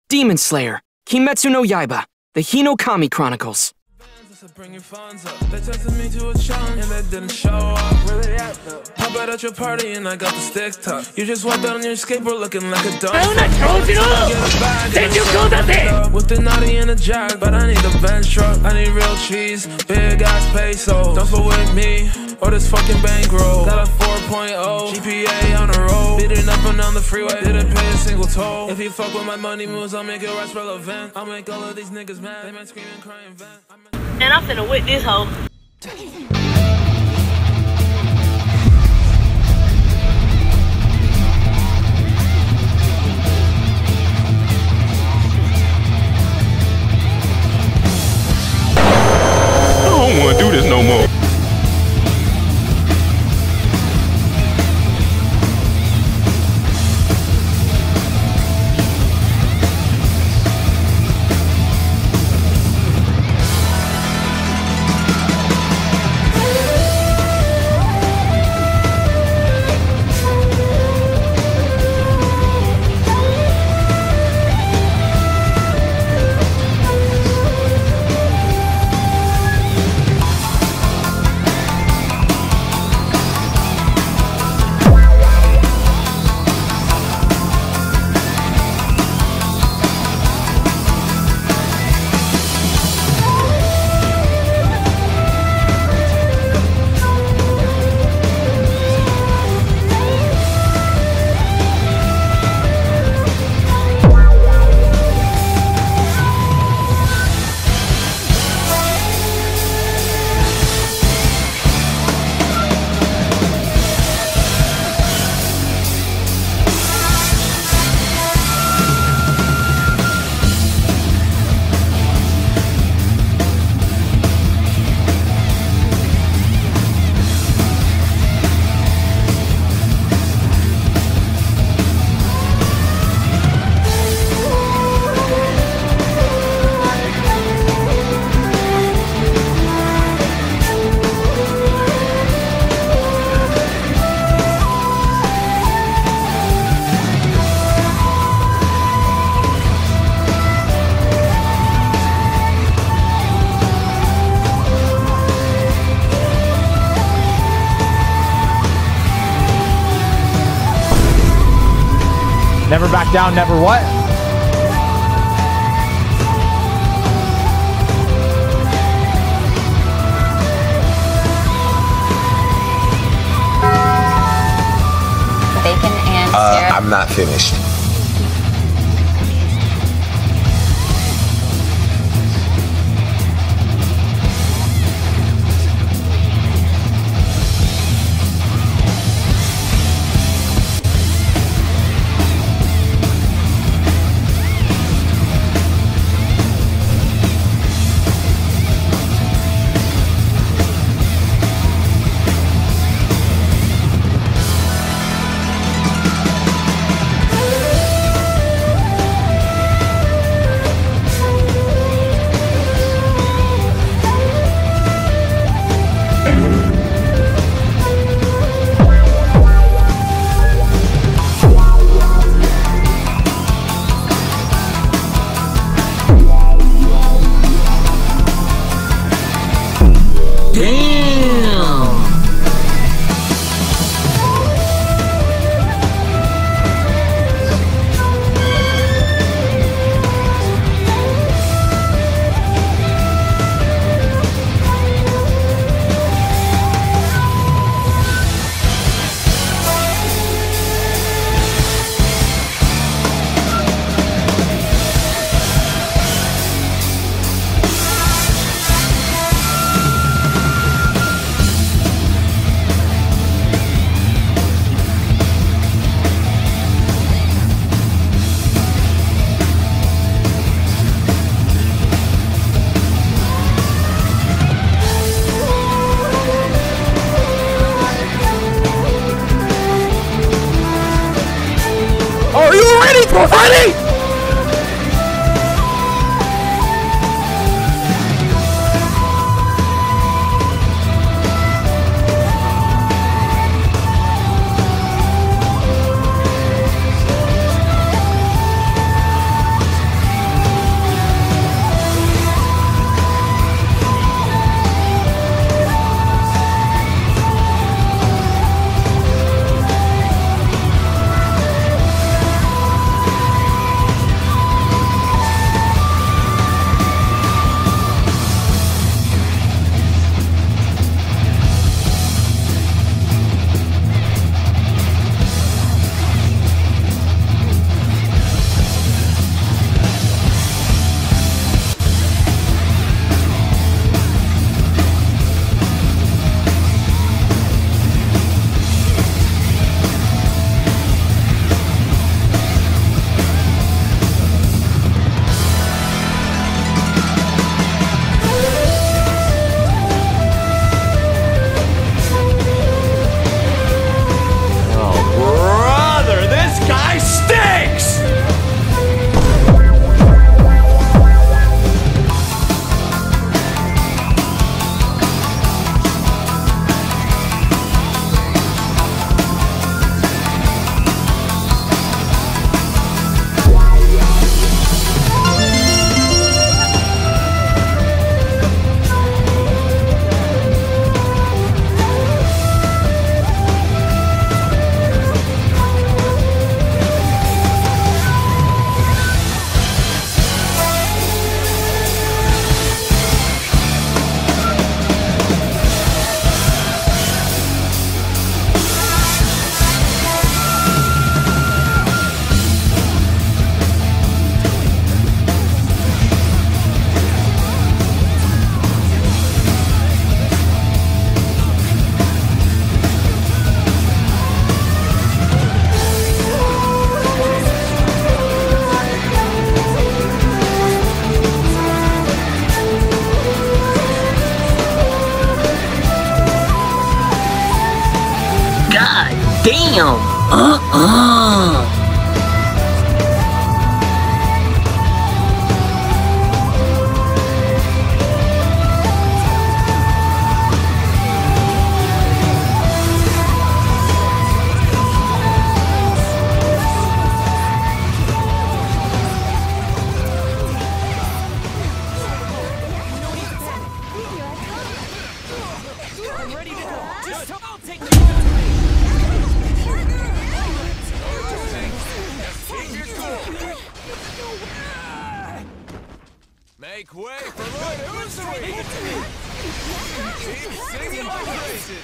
Demon Slayer, Kimetsu no Yaiba, the Hinokami Chronicles. Bring your funds up. They tested me to a challenge and that didn't show up. Where they at though? Pop out at your party and I got the sticks tucked. You just walked out on your skateboard looking like a dumb. With the naughty and the jack, but I need a bench truck. I need real cheese, big ass pesos. Don't fuck with me or this fucking bankroll. Got a 4.0 GPA on the road. Beating up and down the freeway, didn't pay a single toll. If you fuck with my money moves, I'll make your ass relevant. I'll make all of these niggas mad. They might scream and cry and vent. And I'm finna whip this hoe. I don't wanna do this no more. Never back down, never what? Bacon and syrup. I'm not finished. Damn. Make way for Lord Usui! Keep singing my praises!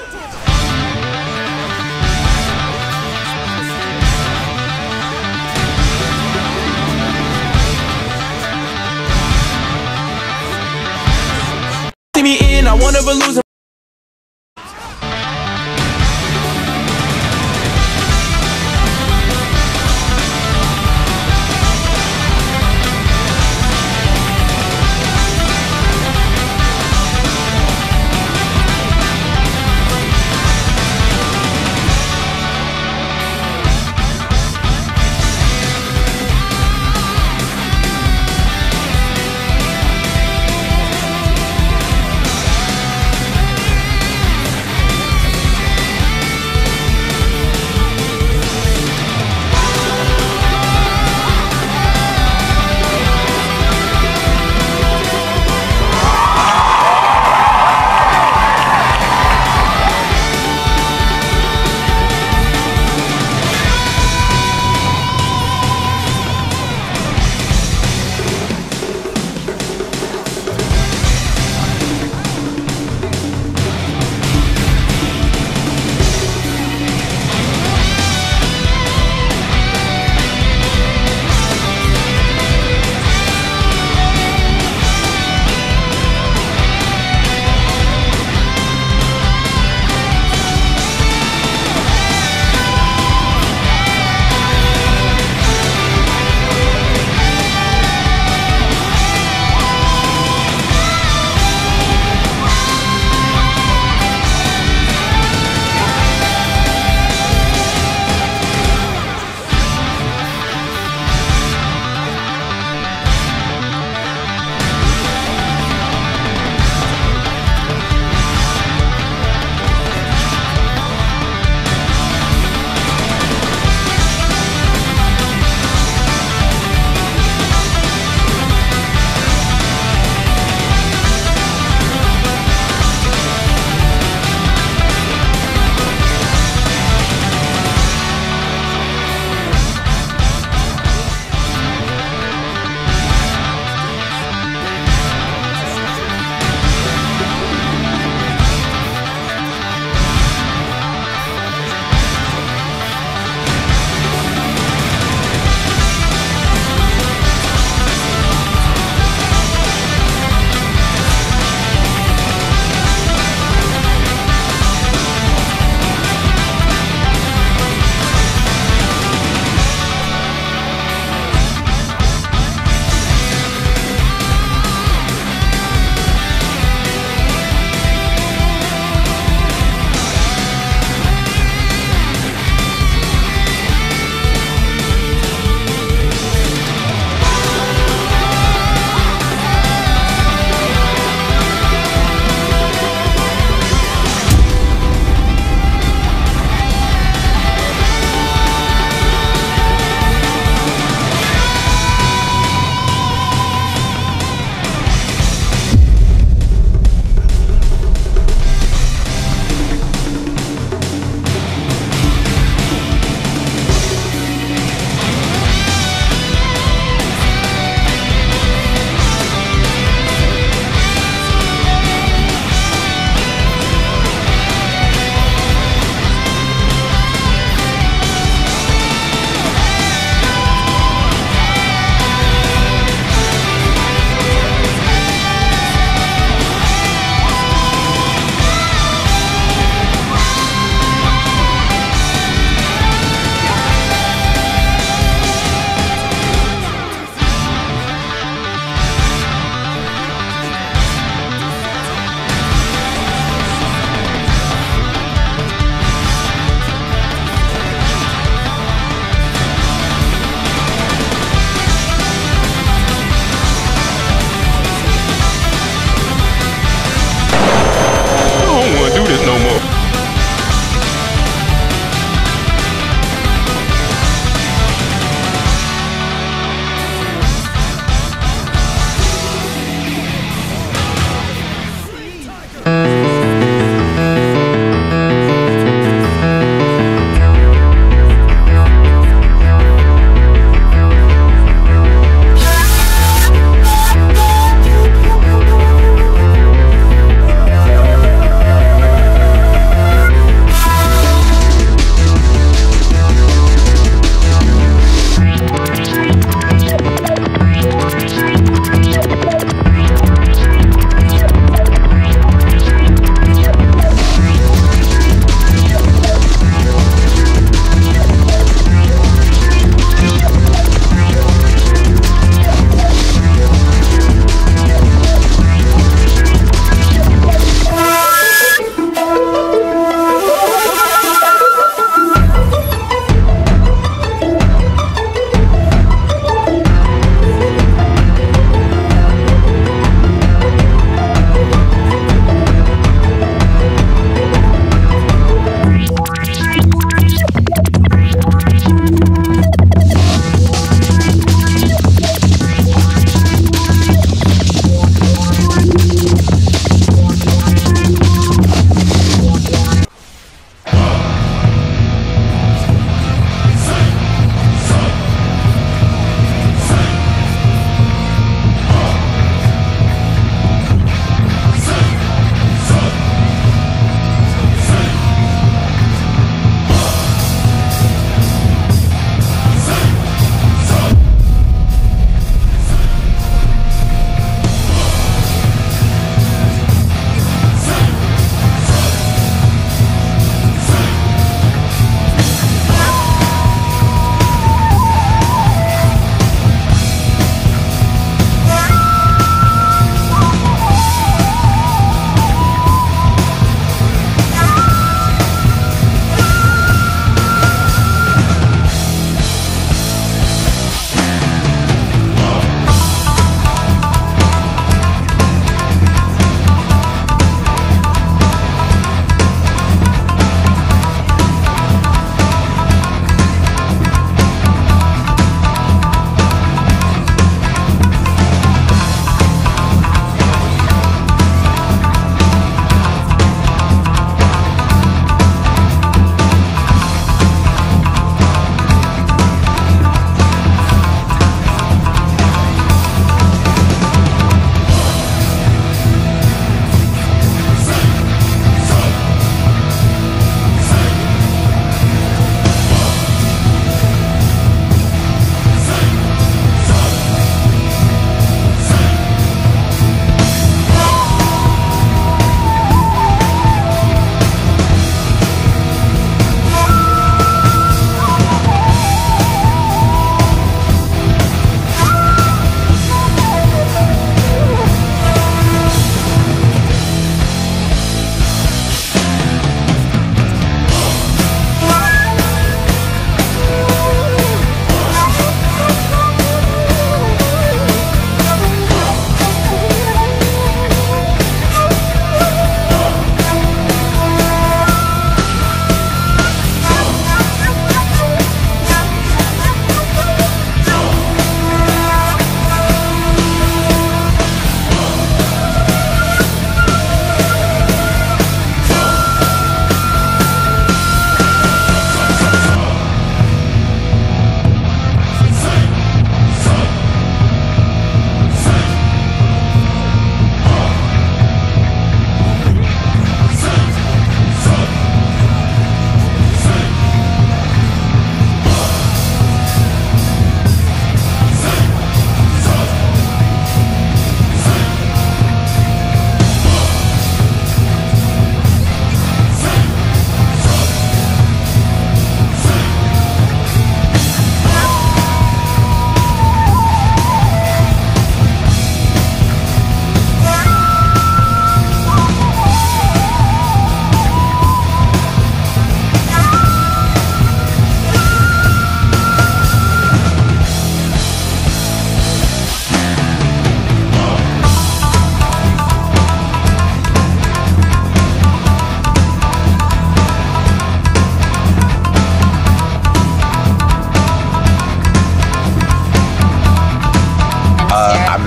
See me in, I won't ever lose.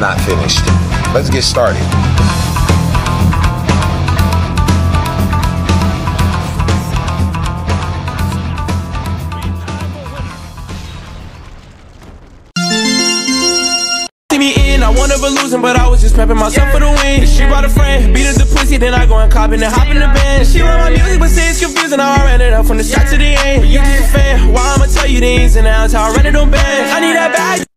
not finished. Let's get started. I won over losing, but I was just prepping myself for the win. She brought a friend, beat up the pussy, then I go and cop and hop in the band. She love my music, but say it's confusing. How I ran it up from the start to the end. But you just a fan, why I'ma tell you the ins and outs, how I ran it on bands. I need that bag.